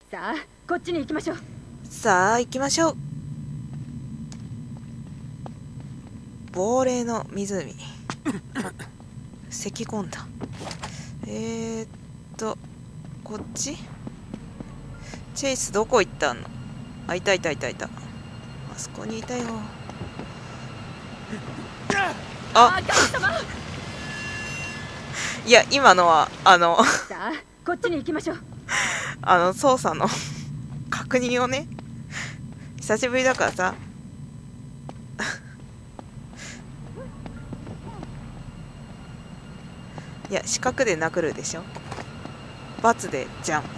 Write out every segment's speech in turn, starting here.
さあこっちに行きましょう。 さあ行きましょう。亡霊の湖咳込んだ。こっち。チェイスどこ行ったの。あ、いたいたいたいた。あそこにいたよ。あ、いや今のはさあこっちに行きましょう。 操作の確認をね、久しぶりだからさいや四角で殴るでしょ、×でジャンプ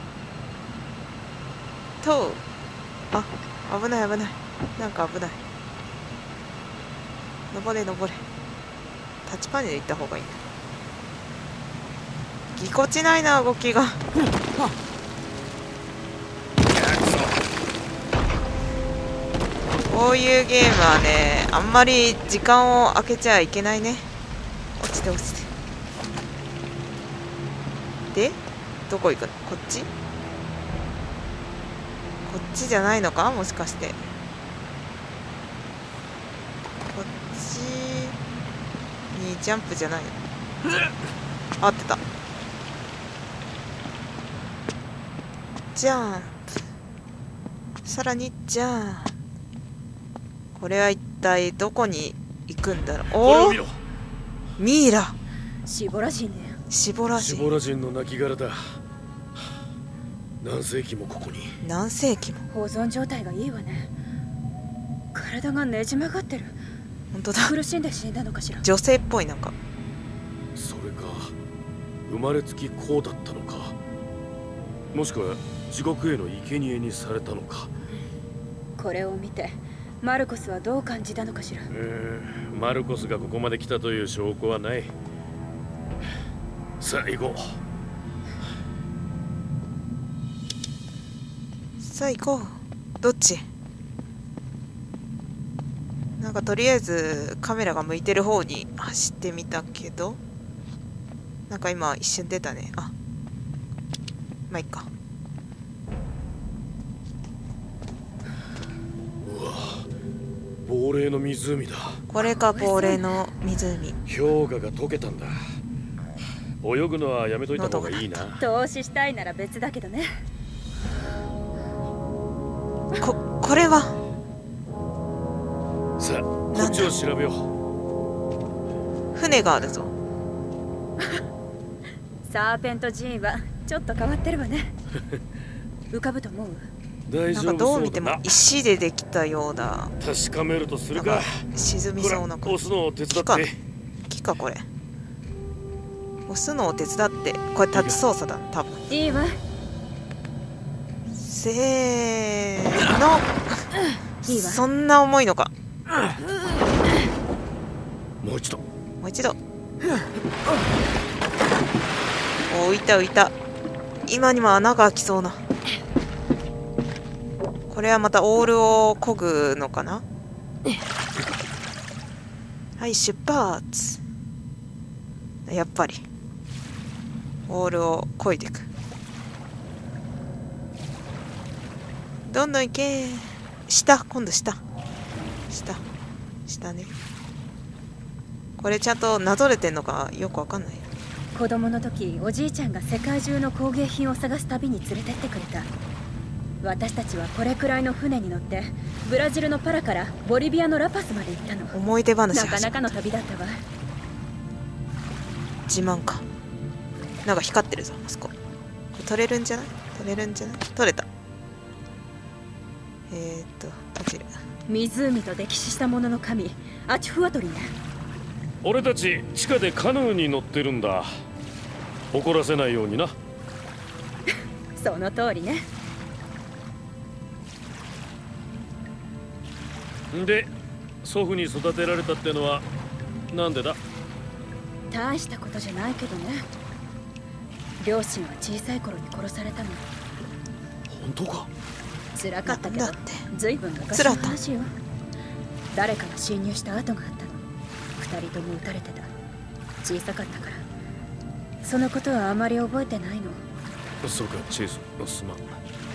と、あ、危ない危ない、なんか危ない、登れ登れ、タッチパネル行った方がいいな。ぎこちないな動きがこういうゲームはね、あんまり時間を空けちゃいけないね。落ちて落ちて。でどこ行くの。こっち、こっちじゃないのか、もしかして。こっちにジャンプじゃないの。合ってた。ジャンプ、さらにジャンプ。これは一体どこに行くんだろう。おお、ミイラ。 シボラ人ね。 シボラ人。 シボラ人の亡骸だ。何世紀もここに。 何世紀も。 保存状態がいいわね。体がねじ曲がってる。 本当だ。 苦しんで死んだのかしら。 女性っぽい。なんかそれか生まれつきこうだったのか、もしくは地獄への生贄にされたのか。 これを見てマルコスはどう感じたのかしら。 マルコスがここまで来たという証拠はない。さあ行こう。 さあ行こう。どっち。なんかとりあえずカメラが向いてる方に走ってみたけど、なんか今一瞬出たね。あ、まあいっか。 うわ、亡霊の湖だ。 これか、亡霊の湖。 氷河が溶けたんだ。泳ぐのはやめといた方がいいな。 投資したいなら別だけどね。 これは。 さあこっちを調べよう。船があるぞ。 サーペント寺院はちょっと変わってるわね。浮かぶと思う。 大丈夫そうだな。 なんかどう見ても石でできたようだ。 確かめるとするか。 沈みそうな押すのを手伝って。 木かこれ。押すのを手伝って。これタッチ操作だね多分。 いいわ。 せーの。 いいわ。 そんな重いのか。 もう一度。 もう一度。お、浮いた浮いた。今にも穴が開きそうな。これはまたオールを漕ぐのかな。はい、出発。やっぱりオールを漕いでいく。どんどん行け。下、今度下ね。これちゃんとなぞれてんのかよくわかんない。 子供の時おじいちゃんが世界中の工芸品を探す旅に連れてってくれた。私たちはこれくらいの船に乗ってブラジルのパラからボリビアのラパスまで行ったの。 思い出話。 なかなかの旅だったわ。 自慢か。なんか光ってるぞあそこ。取れるんじゃない。取れた。閉じる。 湖と溺死したものの神アチュフアトリね。 俺たち地下でカヌーに乗ってるんだ。怒らせないようにな。 その通りね。 で祖父に育てられたってのはなんでだ。 大したことじゃないけどね。両親は小さい頃に殺されたの。 本当か。 辛かったけど随分昔の話よ。誰かが侵入した跡があったの。二人とも撃たれてた。小さかったからそのことはあまり覚えてないの。 そうか、チェイス、すまん。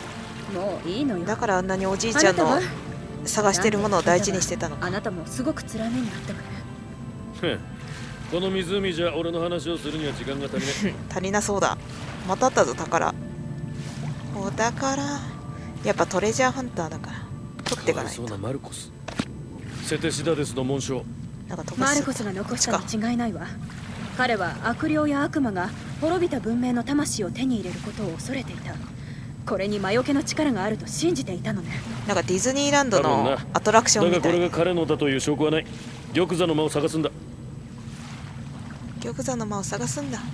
もういいのよ。 だからあんなにおじいちゃんの探してるものを大事にしてたのか。 あなたもすごく辛めにあったわね。 この湖じゃ俺の話をするには時間が足りない。 足りなそうだ。またあったぞ宝。お宝。やっぱトレジャーハンターだから取っていかないと。 かわいそうなマルコス。セテシダデスの紋章。 なんか飛ばす。 マルコスが残したに違いないわ。彼は悪霊や悪魔が滅びた文明の魂を手に入れることを恐れていた。これに魔除けの力があると信じていたのね。 なんかディズニーランドのアトラクションみたい。 だがこれが彼のだという証拠はない。玉座の間を探すんだ。 玉座の間を探すんだ。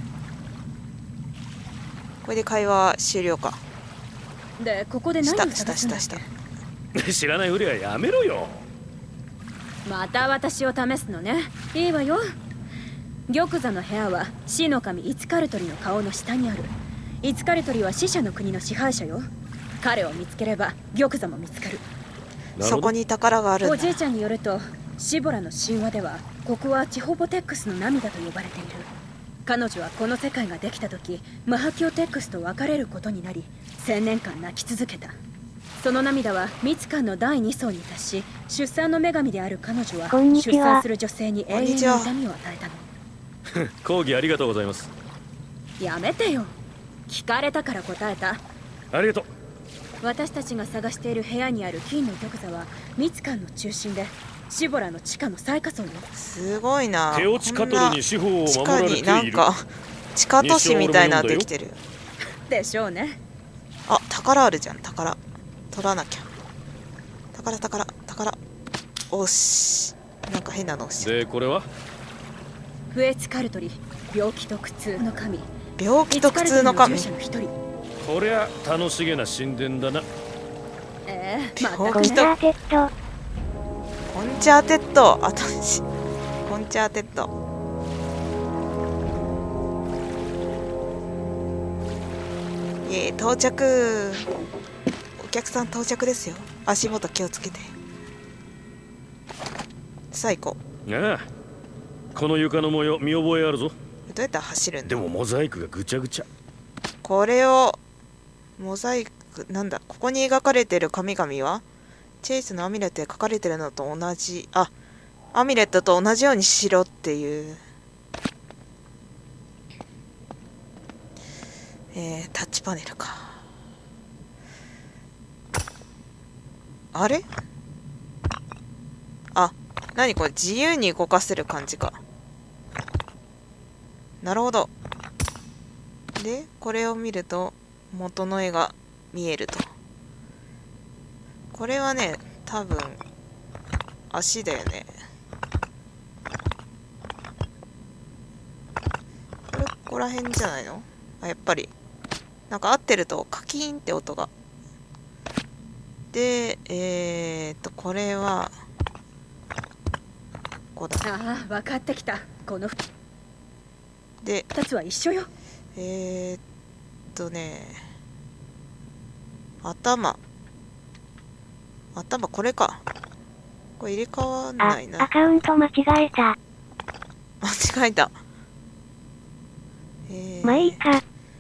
これで会話終了か。 で、ここで何を探すんだっけ？ 知らないふりはやめろよ。 また私を試すのね。いいわよ。玉座の部屋は死の神イツカルトリの顔の下にある。イツカルトリは死者の国の支配者よ。彼を見つければ玉座も見つかる。 そこに宝があるんだ。 おじいちゃんによると、シボラの神話ではここはチホボテックスの涙と呼ばれている。彼女はこの世界ができた時、マハキオテックスと別れることになり、1000年間泣き続けた。その涙はミツカンの第2層に達し、出産の女神である彼女は出産する女性に永遠に痛みを与えたの。 講義ありがとうございます。 やめてよ。聞かれたから答えた。 ありがとう。 私たちが探している部屋にある金の玉座はミツカンの中心で、シボラの地下の最下層よ。 すごいな。 テオチカトルに司法を守られている。 地下になんか地下都市みたいなできてる。 でしょうね。 あ、宝あるじゃん。宝取らなきゃ。宝。おし。なんか変なの押してる。 でこれはフエツカルトリ、病気と苦痛の神。 病気と苦痛の神。 こりゃ楽しげな神殿だな。 病気とコンチャーテッド。コンチャーテッド。イエーイ、到着。お客さん到着ですよ。足元気をつけて。さあ行こう。 ああ、この床の模様見覚えあるぞ。 どうやって走るんだ。 でもモザイクがぐちゃぐちゃ。 これをモザイクなんだ。ここに描かれてる神々はチェイスのアミュレットで書かれてるのと同じ。あ、アミュレットと同じようにしろっていう。タッチパネルか。あれ？あ、何これ、自由に動かせる感じか。なるほど。で、これを見ると元の絵が見えると。これはね、多分足だよね。ここら辺じゃないの？あ、やっぱりなんか合ってるとカキーンって音が。で、これはここだ。 ああ、分かってきた。こので、 2つは一緒よ。 頭これか。これ入れ替わんないな。 アカウント間違えた。 間違えた。 まあいいか。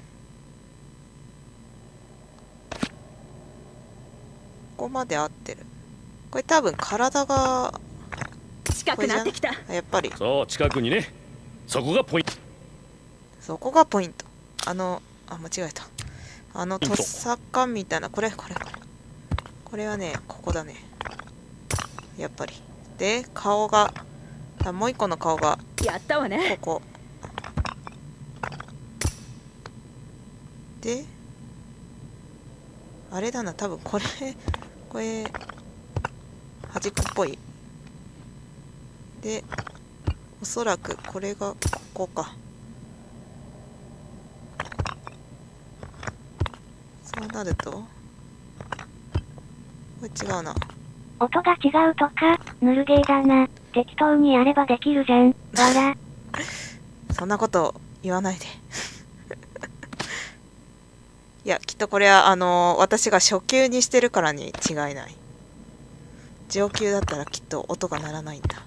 ここまで合ってる。これ多分体が近くなってきた。 やっぱりそう近くにね。そこがポイント。 そこがポイント。間違えた。トサカみたいな。これはね、ここだね。やっぱり。で、顔がもう一個の顔がやったわね。 ここで、あれだな、多分これ端っこっぽい。で、おそらくこれがここか。そうなるとこれ違うな。 音が違うとか、ぬるゲーだな。適当にやればできるじゃん。わら。 そんなこと言わないで。いや、きっとこれは私が初級にしてるからに違いない。上級だったらきっと音が鳴らないんだ。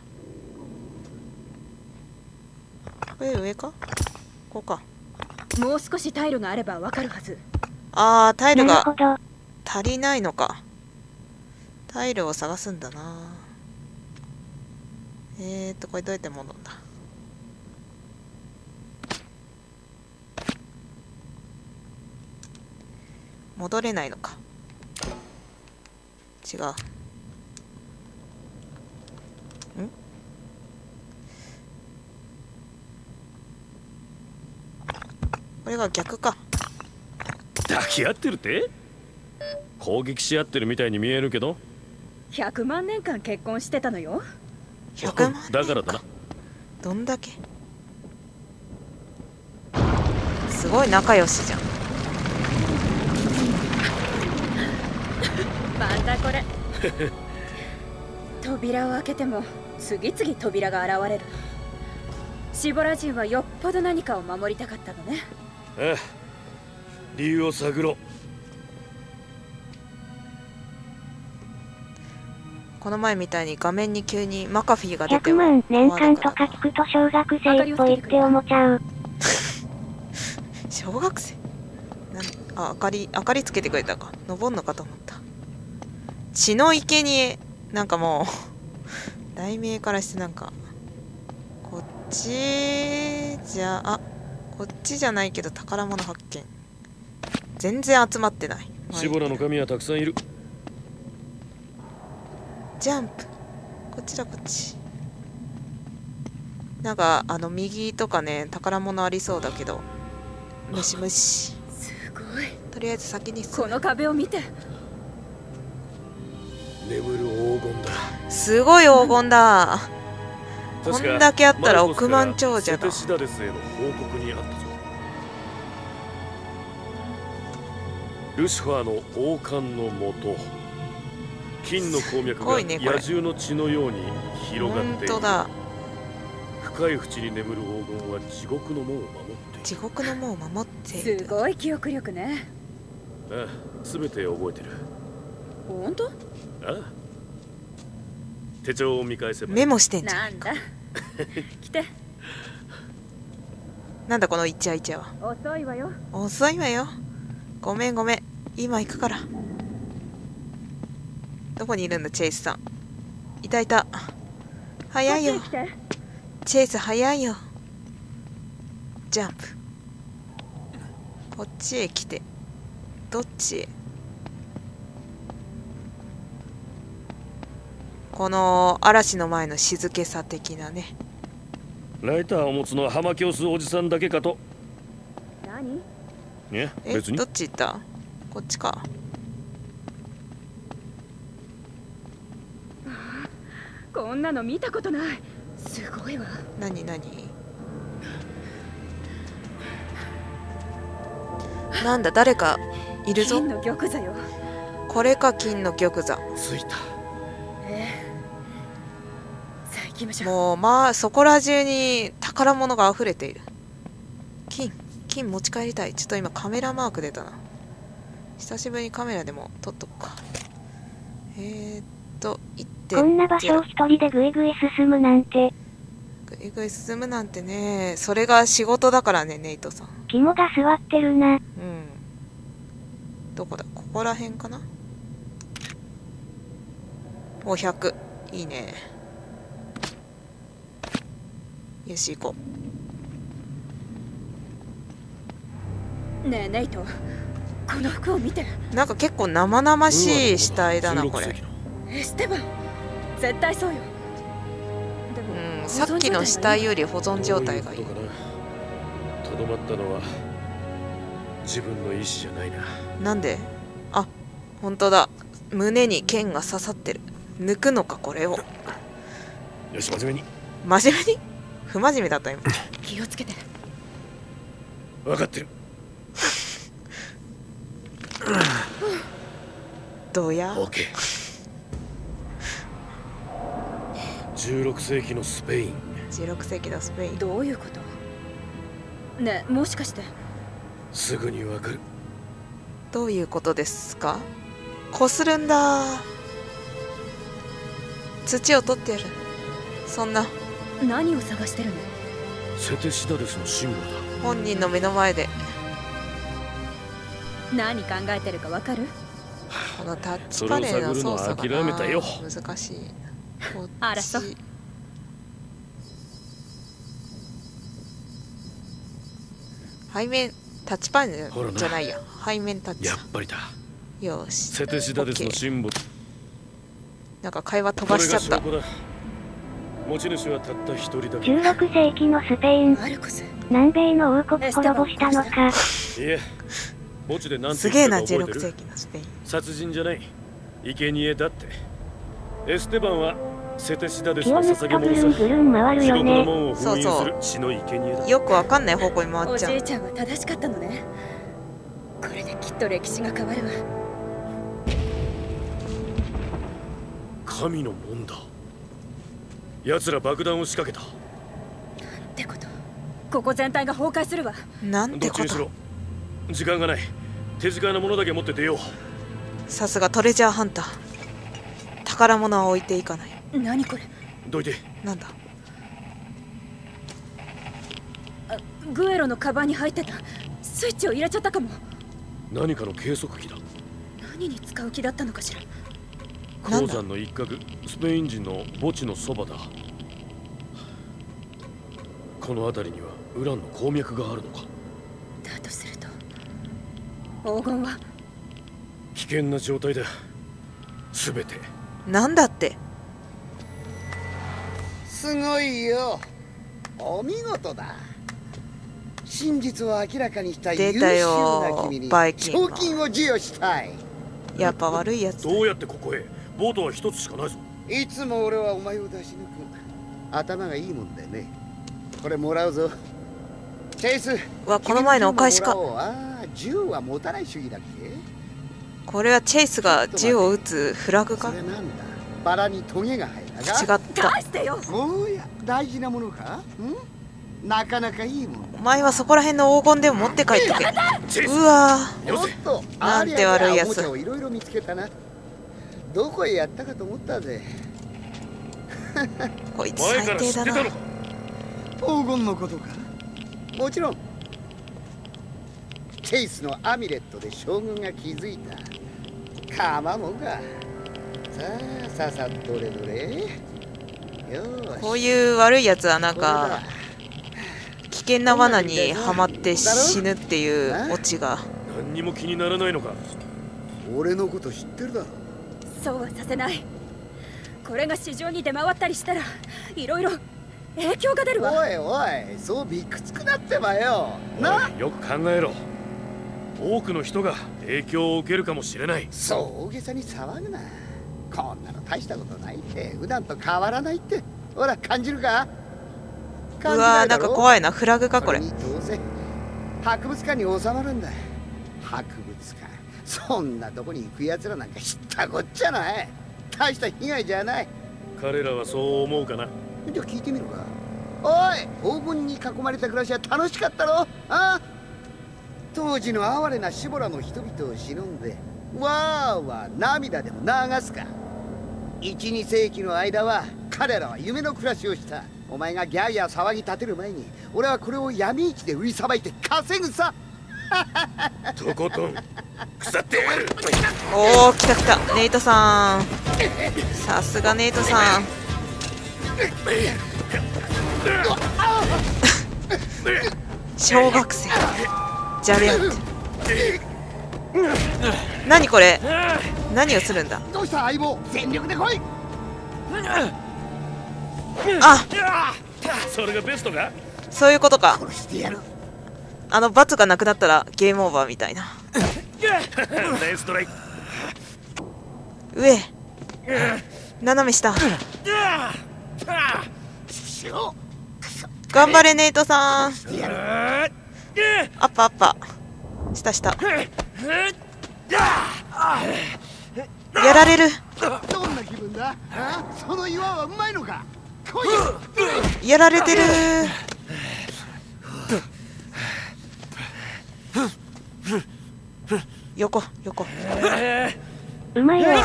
これ上か？ここか。 もう少しタイルがあればわかるはず。 ああ、タイルが足りないのか。タイルを探すんだな。これどうやって戻るんだ。戻れないのか。違う。これが逆か。 抱き合ってるって？攻撃し合ってるみたいに見えるけど。 100万年間結婚してたのよ。 100万だからだな。 どんだけ。すごい仲良しじゃん。 またこれ。扉を開けても次々扉が現れる。シボラ人はよっぽど何かを守りたかったのね。 ああ、理由を探ろう。 この前みたいに画面に急にマカフィーが出て 100 も万年間とか聞くと小学生っぽいって思っちゃう。 小学生明かりつけてくれたか。登んのかと思った。血の生贄。なんかもう題名からしてなんかこっちじゃこっちじゃないけど宝物発見。全然集まってない。 シボラの神はたくさんいる。 ジャンプ。こっちだこっち。なんか右とかね宝物ありそうだけどムシムシ。 すごい。 とりあえず先にこの壁を見て。 眠る黄金だ。 すごい黄金だ。こんだけあったらマルコス億万長者だ。 セテシダレスへの報告にあったぞ。ルシファーの王冠のもと、金の鉱脈が野獣の血のように広がっている。 本当だ。 深い淵に眠る黄金は地獄の門を守っている。 地獄の門を守っている。 すごい記憶力ね。 ああ、全て覚えてる。 本当？ ああ、手帳を見返せば。 メモしてんじゃん。 なんだ。来て。 なんだこのイチャイチャは。 遅いわよ。 遅いわよ。ごめんごめん。今行くから。どこにいるんだチェイスさん。いたいた。早いよ。チェイス早いよ。ジャンプ。こっちへ来て。どっちへ。この嵐の前の静けさ的なね。 ライターを持つのは浜教師おじさんだけかと。 何？ ね、別に。 どっち行った？こっちか。 こんなの見たことない。すごいわ。 何なんだ誰かいるぞ。 金の玉座よ。 これか金の玉座。 ついた。 さあ行きましょう。 もうまあそこら中に宝物が溢れている。金持ち帰りたい。ちょっと今カメラマーク出たな。久しぶりにカメラでも撮っとくか。 こんな場所を一人でぐいぐい進むなんて。 ぐいぐい進むなんてね。それが仕事だからね、ネイトさん。 肝が座ってるな。 どこだ？ここら辺かな。お、100。いいね。よし行こねえネイト、この服を見て。 なんか結構生々しい死体だなこれ。 エステバン、絶対そうよ。でも、 さっきの死体より保存状態がいい。 とどまったのは自分の意思じゃないな。 なんで？あ、本当だ。胸に剣が刺さってる。抜くのかこれを。 よし、真面目に。 真面目に？不真面目だった今。 気をつけて。 分かってる。 どうや？ オッケー。16世紀のスペイン。 16世紀のスペイン。 どういうこと？ねえ、もしかして。 すぐにわかる。 どういうことですか？こするんだ。土を取ってやる。そんな。 何を探してるの？ セテシダレスのシンボルだ。 本人の目の前で。 何考えてるかわかる？ このタッチパネルの操作がそれを探るのは諦めたよ。 難しい。こっあらそうち。背面タッチパネルじゃないや。背面タッチやっ。ぱりだ。 よし。 セテシダデスのシンボル。 なんか会話飛ばしちゃった。 これが証拠だ。持ち主はたった一人だけ。 16世紀のスペイン、 マルコス。 南米の王国滅ぼしたのか。 いえ、墓地で何てすげえな、 言ったか覚えて 16 る？ 世紀のスペイン。 殺人じゃない。生贄だって。エステバンはセテシダデス気をの抜くとぐ捧げ物さ。 るんぐるん回る地獄のよね。 門を封印する血の生贄だ。 よくわかんない方向に回おっちゃう。 じいちゃんは正しかったのね。これできっと歴史が変わるわ。 神の門だ。奴ら爆弾を仕掛けた。 ってこと。ここ全体が崩壊するわ。 なんてこと。 どっちにしろ時間がない。手近なものだけ持って出よう。 さすがトレジャーハンター。宝物は置いていかない。 何これ。 どいて。 なんだ。 グエロのカバンに入ってたスイッチを入れちゃったかも。 何かの計測器だ。 何に使う気だったのかしら。 なんだ鉱山の一角、スペイン人の墓地のそばだ。この辺りにはウランの鉱脈があるのか。 だとすると黄金は危険な状態だ。すべて。 なんだって。 すごいよ。お見事だ。真実を明らかにした優秀出たよな君にバイキンマン賞金を授与したい。 やっぱ悪いやつだ。 どうやってここへ？ボートは一つしかないぞ。 いつも俺はお前を出し抜く。頭がいいもんだよね。これもらうぞ。チェイス。 うわ、この前のお返しか。 君の銃ももらおう。ああ、銃は持たない主義だっけ？ これはチェイスが銃を撃つフラグか。違それなんだ。バラにトゲが生えたが。 った。 返してよ。 おや、大事なものか？なかなかいいもんだ。 お前はそこら辺の黄金でも持って帰ってけ。 チェイスうわよせ。 おっと、 なんて悪いやつおもちゃをいろいろ見つけたな。どこへやったかと思ったぜ。 こいつ前から最低だな。 知ってたのか。 黄金のことか。もちろん。チェイスのアミレットで将軍が気づいた。かまもんか。さあ、さあ、どれどれ。よーし。 こういう悪いやつはなんこれだか危険な罠にはまって死ぬっていうオチが。 何にも気にならないのか。 俺のこと知ってるだろ。 そうはさせない。これが市場に出回ったりしたらいろいろ影響が出るわ。 おいおい、そうびくつくなってばよ。な。 おいよく考えろ。多くの人が影響を受けるかもしれない。 そう大げさに騒ぐな。こんなの大したことないって普段と変わらないってほら感じるか。 うわー、なんか怖いな。フラグかこれ。 どうせ博物館に収まるんだ。博物館、そんなとこに行くやつらなんか知ったこっちゃない。大した被害じゃない。 彼らはそう思うかな。 じゃあ聞いてみるか。おい、黄金に囲まれた暮らしは楽しかったろ。ああ、当時の哀れなシボラの人々を忍んでわーわー涙でも流すか。1、2世紀の間は彼らは夢の暮らしをした。お前がギャーギャー騒ぎ立てる前に俺はこれを闇市で売りさばいて稼ぐさ。 とことん腐ってやる。 おお、来た来た。ネイトさん、さすがネイトさん。小学生じゃれ合って。何これ。何をするんだ。 どうした相棒、全力で来い。 あ、 それがベストか。 そういうことか。 殺してやる。 罰がなくなったらゲームオーバーみたいな。 ナイストライ。 上、斜め下。頑張れネイトさん。アッパアッパ。下下。やられる。 どんな気分だ。その岩はうまいのか。来い。 やられてる。横横。 うまいよ。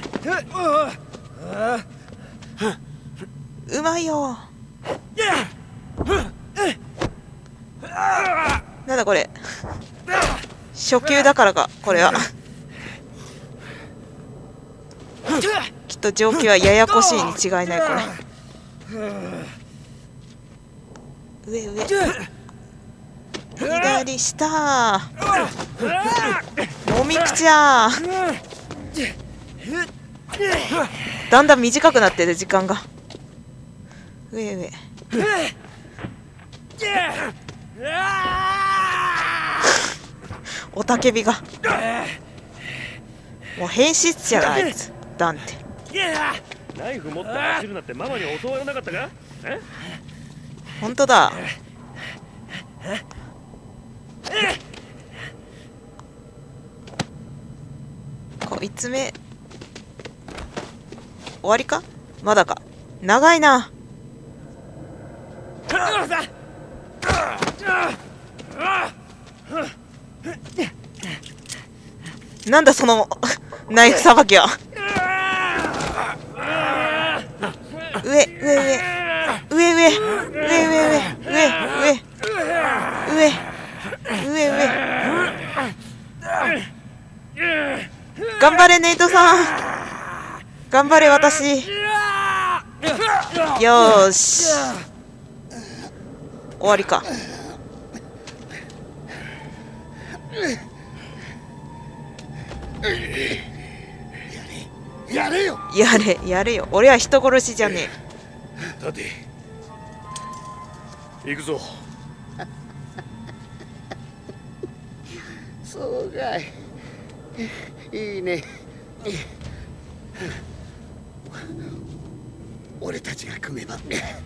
うまいよ。なんだこれ。初級だからかこれは。 きっと状況はややこしいに違いない。これ上左下もみくちゃだんだん短くなってる時間が。上おたけびがもう変質者だあいつ。ダンテナイフ持って走るなってママに教わらなかったか？ 本当だ。こいつ目終わりか？まだか。長いな。なんだそのナイフさばきは。上頑張れネイトさん、頑張れ私。よーし終わりか。 やれよ。 やれよ。俺は人殺しじゃねえ。立て行くぞ。 そうかい。いいね。俺たちが組めば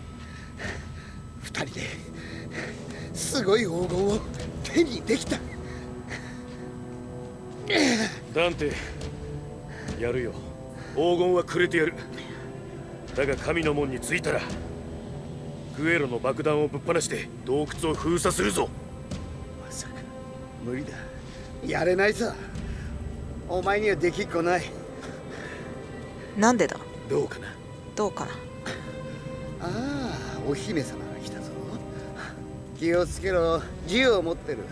二人ですごい黄金を手にできた。 ダンテやるよ。黄金はくれてやる。だが神の門に着いたらグエロの爆弾をぶっ放して洞窟を封鎖するぞ。 まさか無理だ。やれないさ。お前にはできっこない。 なんでだ。 どうかな。ああ、お姫様が来たぞ。気をつけろ。銃を持ってる。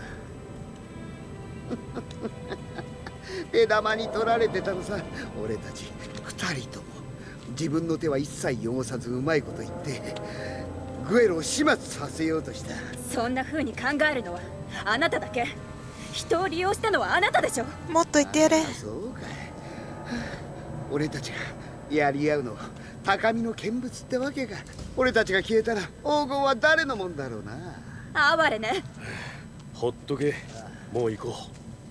手玉に取られてたのさ。俺たち二人とも自分の手は一切汚さずうまいこと言ってグエルを始末させようとした。 そんな風に考えるのはあなただけ。人を利用したのはあなたでしょ。 もっと言ってやれ。 そうかい。俺たちがやり合うの高みの見物ってわけか。俺たちが消えたら黄金は誰のもんだろうな。 哀れね。 ほっとけ。もう行こう。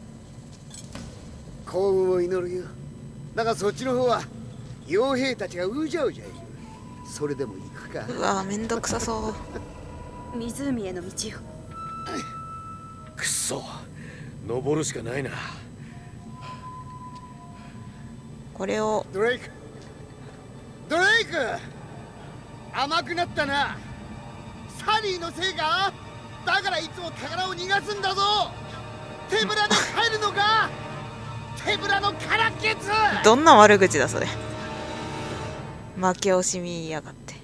幸運を祈るよ。だがそっちの方は傭兵たちがうじゃうじゃいる。それでも行くか。 うわめんどくさそう。 湖への道よ。 くそ、登るしかないな。 これをドレイク甘くなったな。サニーのせいか。だからいつも宝を逃がすんだぞ。手ぶらで帰るのか。手ぶらのカラケツ。 どんな悪口だそれ。負け惜しみやがって。